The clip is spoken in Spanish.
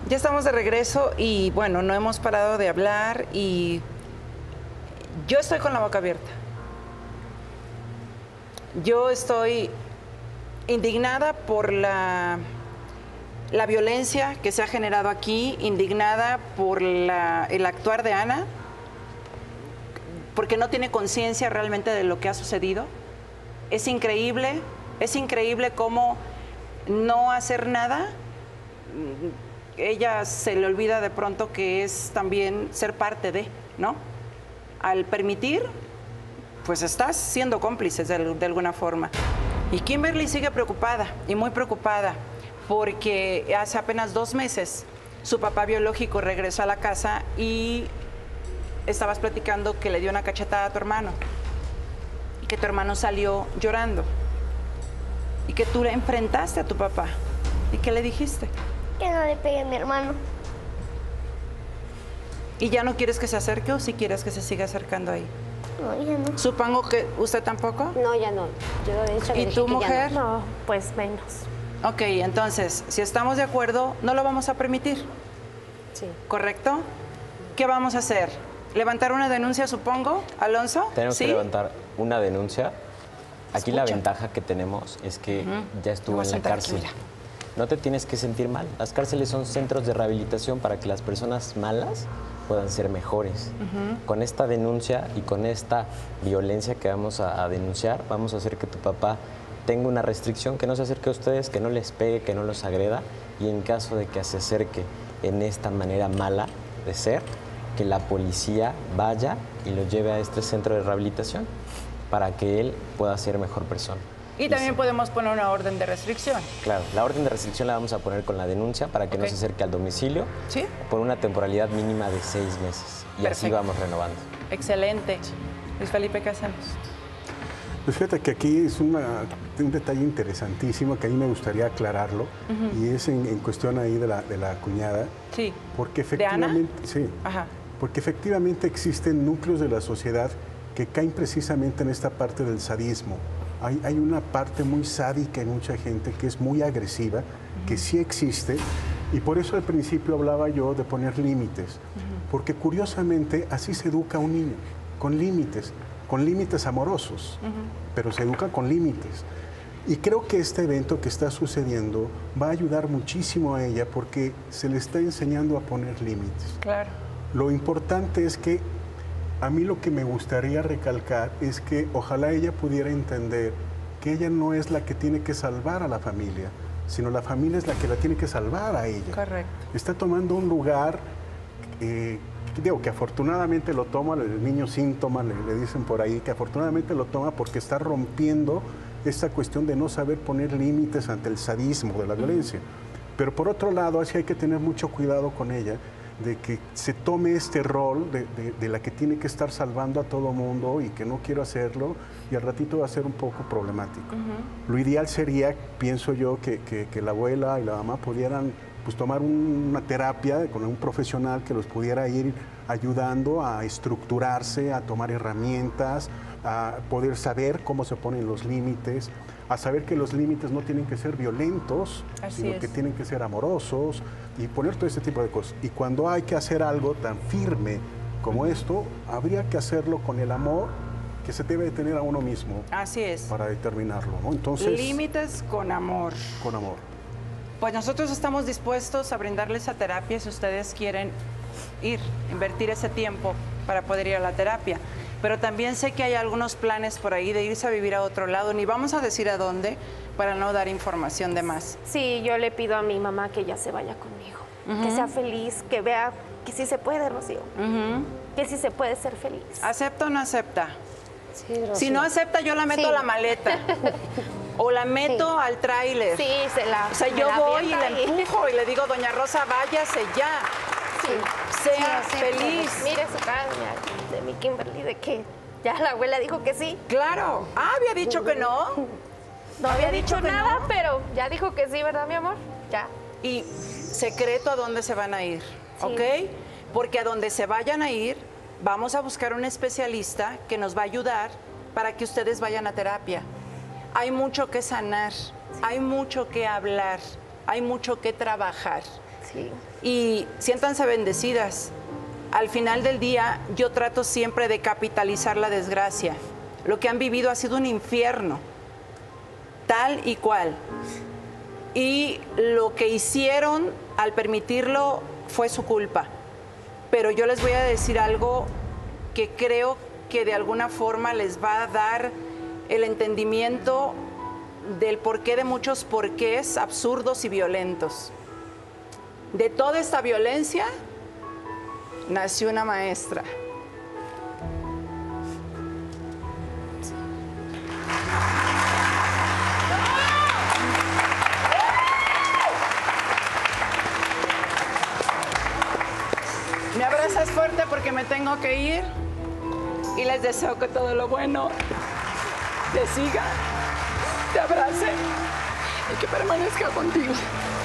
Ya estamos de regreso y bueno, no hemos parado de hablar y yo estoy con la boca abierta. Yo estoy indignada por la violencia que se ha generado aquí, indignada por el actuar de Ana, porque no tiene conciencia realmente de lo que ha sucedido. Es increíble cómo no hacer nada. Ella se le olvida de pronto que es también ser parte de, ¿no? Al permitir, pues estás siendo cómplices de alguna forma. Y Kimberly sigue preocupada, y muy preocupada, porque hace apenas 2 meses su papá biológico regresó a la casa y estabas platicando que le dio una cachetada a tu hermano, y que tu hermano salió llorando, y que tú le enfrentaste a tu papá. ¿Y qué le dijiste? Que no le pegue a mi hermano. ¿Y ya no quieres que se acerque o si quieres que se siga acercando ahí? No, ya no. Supongo que usted tampoco. No, ya no. Yo de hecho le ¿Y dije tú, que ya mujer? no. No, pues menos. Ok, entonces, si estamos de acuerdo, no lo vamos a permitir, Sí. ¿correcto? ¿Qué vamos a hacer? ¿Levantar una denuncia, supongo, Alonso? Tenemos que levantar una denuncia. Aquí la Escucha. ventaja que tenemos es que ya Me estuvo voy a en la sentar cárcel. aquí, mira. No te tienes que sentir mal. Las cárceles son centros de rehabilitación para que las personas malas puedan ser mejores. Con esta denuncia y con esta violencia que vamos a denunciar, vamos a hacer que tu papá tenga una restricción, que no se acerque a ustedes, que no les pegue, que no los agreda, y en caso de que se acerque en esta manera mala de ser, que la policía vaya y lo lleve a este centro de rehabilitación para que él pueda ser mejor persona. Y también sí, podemos poner una orden de restricción. claro, la orden de restricción la vamos a poner con la denuncia para que no Ok. se acerque al domicilio ¿Sí? por una temporalidad mínima de 6 meses. Y así Perfecto. vamos renovando. Excelente. Luis Felipe, ¿qué hacemos? Pues fíjate que aquí es un detalle interesantísimo que a mí me gustaría aclararlo, y es en cuestión ahí de la cuñada, Sí. porque ¿De Ana? efectivamente, sí, Ajá. porque efectivamente existen núcleos de la sociedad que caen precisamente en esta parte del sadismo. Hay una parte muy sádica en mucha gente que es muy agresiva, que sí existe, y por eso al principio hablaba yo de poner límites, porque curiosamente así se educa a un niño, con límites amorosos, pero se educa con límites. Y creo que este evento que está sucediendo va a ayudar muchísimo a ella porque se le está enseñando a poner límites. Claro. Lo importante es que a mí lo que me gustaría recalcar es que ojalá ella pudiera entender que ella no es la que tiene que salvar a la familia, sino la familia es la que la tiene que salvar a ella. Correcto. Está tomando un lugar, digo que afortunadamente lo toma, el niño síntoma, le dicen por ahí, que afortunadamente lo toma porque está rompiendo esta cuestión de no saber poner límites ante el sadismo de la violencia. Pero por otro lado, así hay que tener mucho cuidado con ella, de que se tome este rol de la que tiene que estar salvando a todo mundo y que no quiero hacerlo, y al ratito va a ser un poco problemático. Lo ideal sería, pienso yo, que la abuela y la mamá pudieran pues, tomar una terapia con un profesional que los pudiera ir ayudando a estructurarse, a tomar herramientas, a poder saber cómo se ponen los límites, a saber que los límites no tienen que ser violentos, Así sino es. que tienen que ser amorosos, y poner todo este tipo de cosas. Y cuando hay que hacer algo tan firme como esto, habría que hacerlo con el amor que se debe de tener a uno mismo Así es. para determinarlo, ¿no? Entonces, Límites con amor. con amor. Pues nosotros estamos dispuestos a brindarles esa terapia si ustedes quieren invertir ese tiempo para poder ir a la terapia. Pero también sé que hay algunos planes por ahí de irse a vivir a otro lado, ni vamos a decir a dónde para no dar información de más. Sí, yo le pido a mi mamá que ella se vaya conmigo, que sea feliz, que vea que sí se puede, Rocío, que sí se puede ser feliz. ¿Acepta o no acepta? Sí, Rocío. Si no acepta, yo la meto Sí. a la maleta. O la meto Sí. al tráiler. Sí, O sea, me yo la voy y avienta la ahí. empujo y le digo, doña Rosa, váyase ya. Sí. Sea Sí, feliz. Mire su cara de mi Kimberly, de que ya la abuela dijo que sí. Claro. Ah, había dicho que no. No había dicho que nada, no. pero ya dijo que sí, ¿verdad, mi amor? Ya. Y secreto a dónde se van a ir, Sí. ¿ok? Porque a donde se vayan a ir, vamos a buscar un especialista que nos va a ayudar para que ustedes vayan a terapia. Hay mucho que sanar, hay mucho que hablar. hay mucho que trabajar. Sí. Y siéntanse bendecidas. Al final del día, yo trato siempre de capitalizar la desgracia. Lo que han vivido ha sido un infierno, tal y cual. Y lo que hicieron al permitirlo fue su culpa. Pero yo les voy a decir algo que creo que de alguna forma les va a dar el entendimiento del porqué de muchos porqués absurdos y violentos. De toda esta violencia nació una maestra. Me abrazas fuerte porque me tengo que ir y les deseo que todo lo bueno te siga, te abrace y que permanezca contigo.